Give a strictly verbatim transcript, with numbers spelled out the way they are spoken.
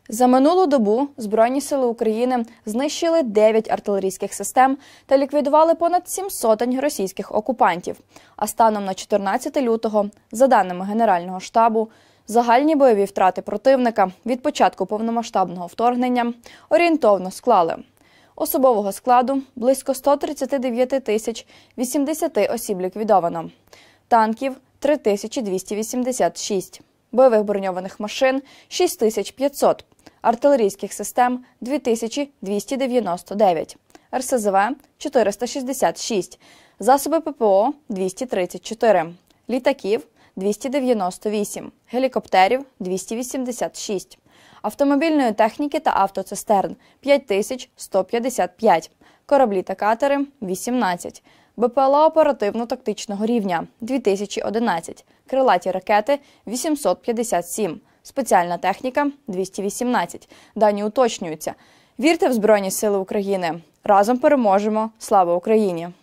За минулу добу Збройні сили України знищили дев'ять артилерійських систем та ліквідували понад сім сотень російських окупантів. А станом на чотирнадцяте лютого, за даними Генерального штабу, загальні бойові втрати противника від початку повномасштабного вторгнення орієнтовно склали: особового складу – близько ста тридцяти дев'яти тисяч вісімдесят осіб ліквідовано, танків – три тисячі двісті вісімдесят шість, бойових броньованих машин – шість тисяч п'ятсот, артилерійських систем – дві тисячі двісті дев'яносто дев'ять, ер ес зе ве – чотириста шістдесят шість, засоби пе пе о – двісті тридцять чотири, літаків – двісті дев'яносто вісім, гелікоптерів – двісті вісімдесят шість, автомобільної техніки та автоцистерн – п'ять тисяч сто п'ятдесят п'ять, кораблі та катери – вісімнадцять, бе пе ел а оперативно-тактичного рівня – дві тисячі одинадцять, крилаті ракети – вісімсот п'ятдесят сім, спеціальна техніка – двісті вісімнадцять. Дані уточнюються. Вірте в Збройні сили України. Разом переможемо. Слава Україні!